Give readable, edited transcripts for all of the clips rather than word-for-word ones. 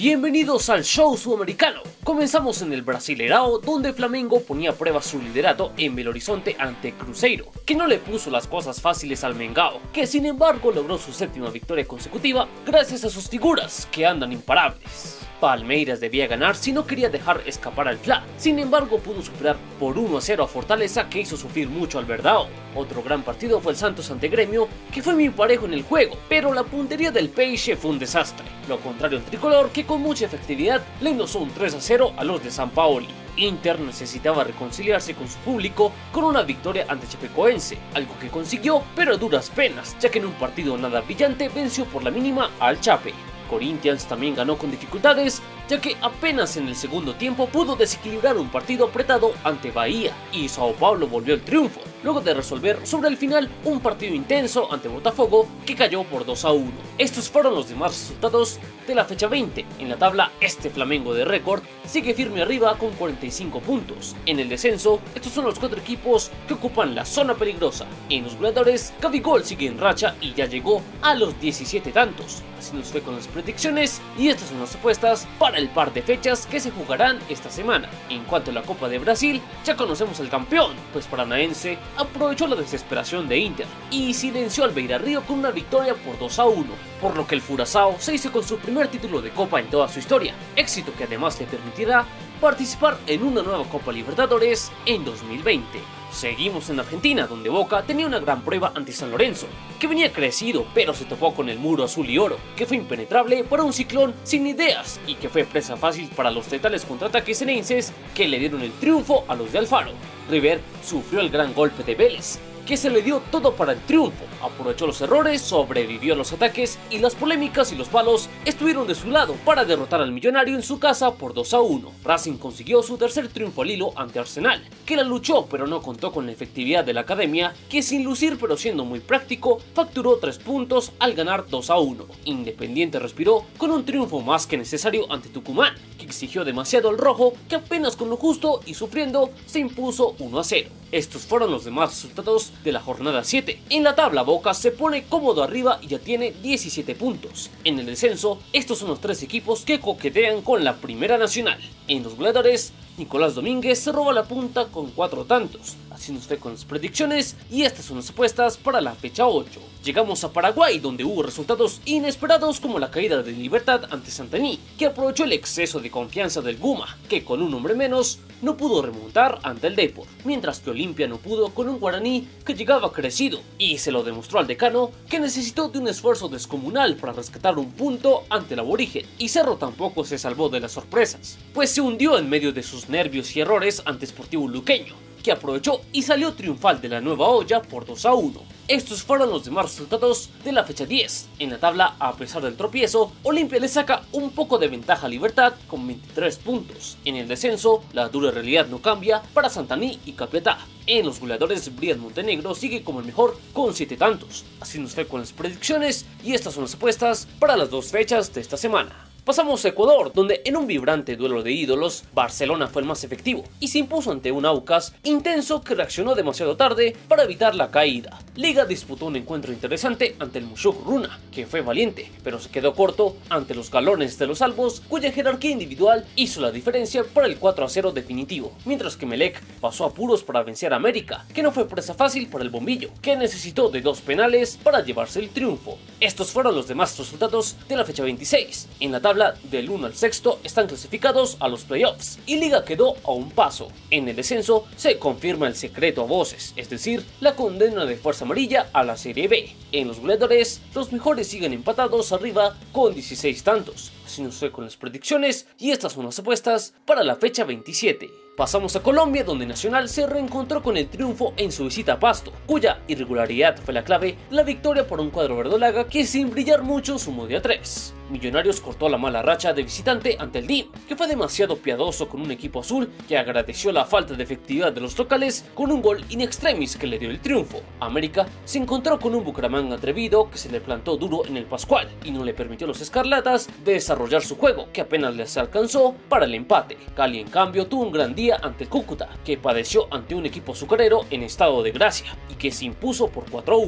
Bienvenidos al show sudamericano. Comenzamos en el Brasileirao, donde Flamengo ponía a prueba su liderato en Belo Horizonte ante Cruzeiro, que no le puso las cosas fáciles al Mengao, que sin embargo logró su séptima victoria consecutiva gracias a sus figuras que andan imparables. Palmeiras debía ganar si no quería dejar escapar al Fla, sin embargo pudo superar por 1-0 a Fortaleza, que hizo sufrir mucho al Verdão. Otro gran partido fue el Santos ante Gremio, que fue muy parejo en el juego, pero la puntería del Peixe fue un desastre. Lo contrario al tricolor, que con mucha efectividad le endosó un 3-0 a los de Sampaoli. Inter necesitaba reconciliarse con su público con una victoria ante Chapecoense, algo que consiguió, pero a duras penas, ya que en un partido nada brillante venció por la mínima al Chape. Corinthians también ganó con dificultades, ya que apenas en el segundo tiempo pudo desequilibrar un partido apretado ante Bahía, y Sao Paulo volvió al triunfo, luego de resolver sobre el final un partido intenso ante Botafogo, que cayó por 2-1. Estos fueron los demás resultados de la fecha 20. En la tabla, este Flamengo de récord sigue firme arriba con 45 puntos. En el descenso, estos son los 4 equipos que ocupan la zona peligrosa. En los goleadores, Gabigol sigue en racha y ya llegó a los 17 tantos. Así nos fue con las predicciones, y estas son las apuestas para el par de fechas que se jugarán esta semana. En cuanto a la Copa de Brasil, ya conocemos al campeón, pues Paranaense aprovechó la desesperación de Inter y silenció al Beira Rio con una victoria por 2-1, por lo que el Furaçao se hizo con su primer título de Copa en toda su historia, éxito que además le permitirá participar en una nueva Copa Libertadores en 2020. Seguimos en Argentina, donde Boca tenía una gran prueba ante San Lorenzo, que venía crecido, pero se topó con el muro azul y oro, que fue impenetrable para un Ciclón sin ideas y que fue presa fácil para los letales contraataques ceneices, que le dieron el triunfo a los de Alfaro. River sufrió el gran golpe de Vélez, que se le dio todo para el triunfo, aprovechó los errores, sobrevivió a los ataques y las polémicas y los palos estuvieron de su lado para derrotar al Millonario en su casa por 2-1. Racing consiguió su tercer triunfo al hilo ante Arsenal, que la luchó pero no contó con la efectividad de la academia, que sin lucir pero siendo muy práctico, facturó 3 puntos al ganar 2-1. Independiente respiró con un triunfo más que necesario ante Tucumán, que exigió demasiado al rojo, que apenas con lo justo y sufriendo se impuso 1-0. Estos fueron los demás resultados de la jornada 7. En la tabla, Boca se pone cómodo arriba y ya tiene 17 puntos. En el descenso, estos son los 3 equipos que coquetean con la Primera Nacional. En los goleadores, Nicolás Domínguez se roba la punta con 4 tantos. Así nos fue con las predicciones, y estas son las apuestas para la fecha 8. Llegamos a Paraguay, donde hubo resultados inesperados como la caída de Libertad ante Santaní, que aprovechó el exceso de confianza del Guma, que con un hombre menos no pudo remontar ante el Depor, mientras que Olimpia no pudo con un Guaraní que llegaba crecido, y se lo demostró al Decano, que necesitó de un esfuerzo descomunal para rescatar un punto ante el Aborigen, y Cerro tampoco se salvó de las sorpresas, pues se hundió en medio de sus nervios y errores ante Sportivo Luqueño, que aprovechó y salió triunfal de la Nueva Olla por 2-1. Estos fueron los demás resultados de la fecha 10. En la tabla, a pesar del tropiezo, Olimpia le saca un poco de ventaja a Libertad con 23 puntos. En el descenso, la dura realidad no cambia para Santaní y Capiatá. En los goleadores, Brian Montenegro sigue como el mejor con 7 tantos. Así nos fue con las predicciones, y estas son las apuestas para las 2 fechas de esta semana. Pasamos a Ecuador, donde en un vibrante duelo de ídolos, Barcelona fue el más efectivo y se impuso ante un Aucas intenso que reaccionó demasiado tarde para evitar la caída. Liga disputó un encuentro interesante ante el Mushuk Runa, que fue valiente, pero se quedó corto ante los galones de los albos, cuya jerarquía individual hizo la diferencia para el 4-0 definitivo, mientras que Melec pasó apuros para vencer a América, que no fue presa fácil para el Bombillo, que necesitó de 2 penales para llevarse el triunfo. Estos fueron los demás resultados de la fecha 26. En la tabla, del 1 al 6 están clasificados a los playoffs, y Liga quedó a un paso. En el descenso se confirma el secreto a voces, es decir, la condena de Fuerza Amarilla a la Serie B. En los goleadores, los mejores siguen empatados arriba con 16 tantos. Así nos fue con las predicciones, y estas son las apuestas para la fecha 27. Pasamos a Colombia, donde Nacional se reencontró con el triunfo en su visita a Pasto, cuya irregularidad fue la clave de la victoria por un cuadro verdolaga que sin brillar mucho sumó de a 3. Millonarios cortó la mala racha de visitante ante el DIM, que fue demasiado piadoso con un equipo azul que agradeció la falta de efectividad de los locales con un gol in extremis que le dio el triunfo. América se encontró con un Bucaramanga atrevido que se le plantó duro en el Pascual y no le permitió a los escarlatas desarrollar su juego, que apenas les alcanzó para el empate. Cali, en cambio, tuvo un gran día ante el Cúcuta, que padeció ante un equipo azucarero en estado de gracia y que se impuso por 4-1.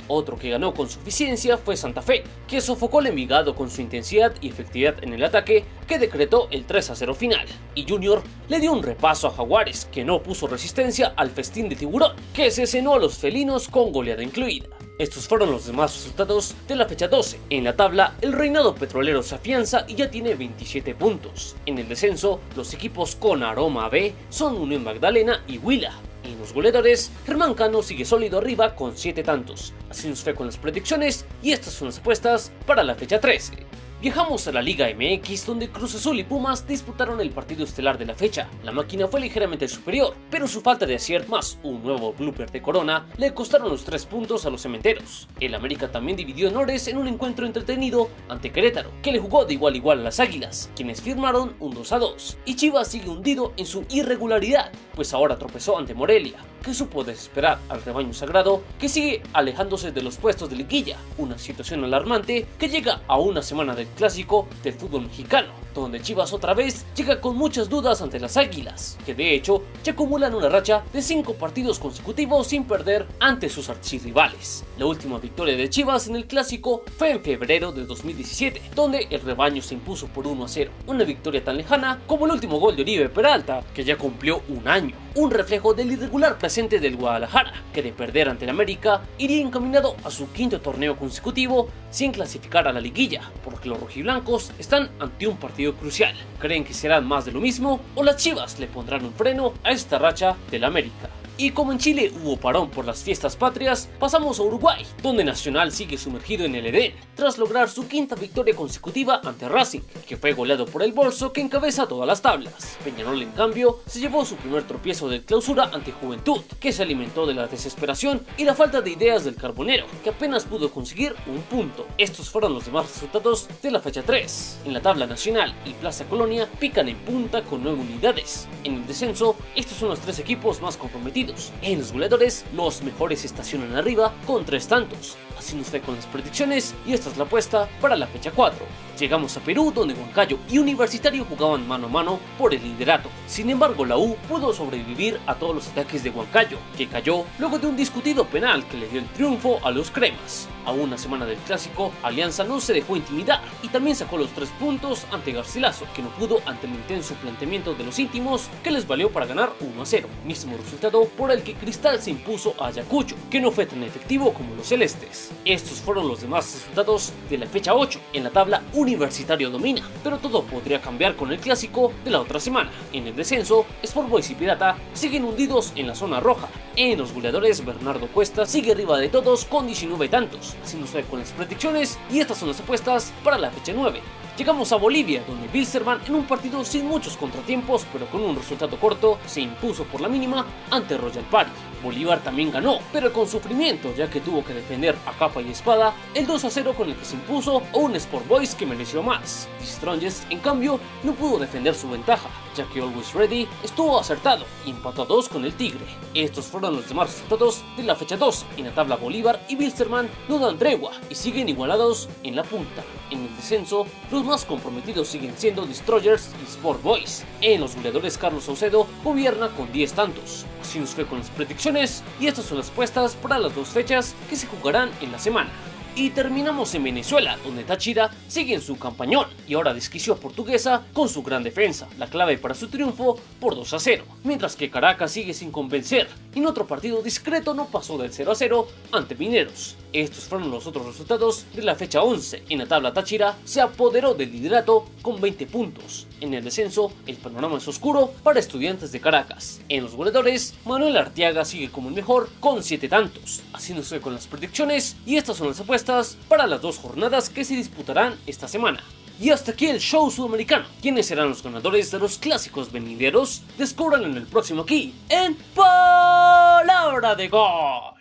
Otro que ganó con suficiencia fue Santa Fe, que sofocó al Envigado con su intensidad y efectividad en el ataque, que decretó el 3-0 final. Y Junior le dio un repaso a Jaguares, que no puso resistencia al festín de tiburón, que se cenó a los felinos con goleada incluida. Estos fueron los demás resultados de la fecha 12. En la tabla, el Reinado Petrolero se afianza y ya tiene 27 puntos. En el descenso, los equipos con aroma B son Unión Magdalena y Huila. En los goleadores, Germán Cano sigue sólido arriba con 7 tantos. Así nos fue con las predicciones y estas son las apuestas para la fecha 13. Viajamos a la Liga MX, donde Cruz Azul y Pumas disputaron el partido estelar de la fecha. La máquina fue ligeramente superior, pero su falta de acierto más un nuevo blooper de Corona le costaron los 3 puntos a los cementeros. El América también dividió honores en un encuentro entretenido ante Querétaro, que le jugó de igual a igual a las Águilas, quienes firmaron un 2-2. Y Chivas sigue hundido en su irregularidad, pues ahora tropezó ante Morelia, que supo desesperar al rebaño sagrado, que sigue alejándose de los puestos de liguilla, una situación alarmante que llega a una semana del clásico del fútbol mexicano, donde Chivas otra vez llega con muchas dudas ante las Águilas, que de hecho ya acumulan una racha de 5 partidos consecutivos sin perder ante sus archirrivales. La última victoria de Chivas en el clásico fue en febrero de 2017, donde el rebaño se impuso por 1-0, una victoria tan lejana como el último gol de Oribe Peralta, que ya cumplió un año, un reflejo del irregular presente del Guadalajara, que de perder ante el América iría encaminado a su 5º torneo consecutivo sin clasificar a la liguilla, porque los rojiblancos están ante un partido crucial. ¿Creen que serán más de lo mismo o las Chivas le pondrán un freno a esta racha del América? Y como en Chile hubo parón por las fiestas patrias, pasamos a Uruguay, donde Nacional sigue sumergido en el Edén, tras lograr su 5ª victoria consecutiva ante Racing, que fue goleado por el Bolso, que encabeza todas las tablas. Peñarol, en cambio, se llevó su primer tropiezo de clausura ante Juventud, que se alimentó de la desesperación y la falta de ideas del Carbonero, que apenas pudo conseguir un punto. Estos fueron los demás resultados de la fecha 3. En la tabla nacional y Plaza Colonia pican en punta con 9 unidades. En el descenso, estos son los 3 equipos más comprometidos. En los goleadores, los mejores se estacionan arriba con 3 tantos. Así nos fue con las predicciones y esta es la apuesta para la fecha 4. Llegamos a Perú, donde Huancayo y Universitario jugaban mano a mano por el liderato. Sin embargo, la U pudo sobrevivir a todos los ataques de Huancayo, que cayó luego de un discutido penal que le dio el triunfo a los cremas. A una semana del clásico, Alianza no se dejó intimidar y también sacó los 3 puntos ante Garcilaso, que no pudo ante el intenso planteamiento de los íntimos, que les valió para ganar 1-0, mismo resultado por el que Cristal se impuso a Ayacucho, que no fue tan efectivo como los celestes. Estos fueron los demás resultados de la fecha 8. En la tabla, Universitario domina, pero todo podría cambiar con el clásico de la otra semana. En el descenso, Sport Boys y Pirata siguen hundidos en la zona roja. En los goleadores, Bernardo Cuesta sigue arriba de todos con 19 tantos. Así nos fue con las predicciones y estas son las apuestas para la fecha 9. Llegamos a Bolivia, donde Wilstermann, en un partido sin muchos contratiempos pero con un resultado corto, se impuso por la mínima ante Royal Party. Bolívar también ganó, pero con sufrimiento, ya que tuvo que defender a capa y espada el 2-0 con el que se impuso a un Sport Boys que mereció más. The Strongest, en cambio, no pudo defender su ventaja, ya que Always Ready estuvo acertado y empató a 2 con el Tigre. Estos fueron los demás resultados de la fecha 2. En la tabla, Bolívar y Wilstermann no dan tregua y siguen igualados en la punta. En el descenso, los más comprometidos siguen siendo Destroyers y Sport Boys. En los goleadores, Carlos Saucedo gobierna con 10 tantos. Así nos fue con las predicciones y estas son las apuestas para las 2 fechas que se jugarán en la semana. Y terminamos en Venezuela, donde Táchira sigue en su campañón y ahora desquició a Portuguesa con su gran defensa, la clave para su triunfo por 2-0, mientras que Caracas sigue sin convencer y en otro partido discreto no pasó del 0-0 ante Mineros. Estos fueron los otros resultados de la fecha 11. En la tabla, Táchira se apoderó del liderato con 20 puntos. En el descenso, el panorama es oscuro para Estudiantes de Caracas. En los goleadores, Manuel Arteaga sigue como el mejor con 7 tantos. Así nos fue con las predicciones y estas son las apuestas para las 2 jornadas que se disputarán esta semana. Y hasta aquí el show sudamericano. ¿Quiénes serán los ganadores de los clásicos venideros? Descúbranlo en el próximo aquí, en Palabra de Gol.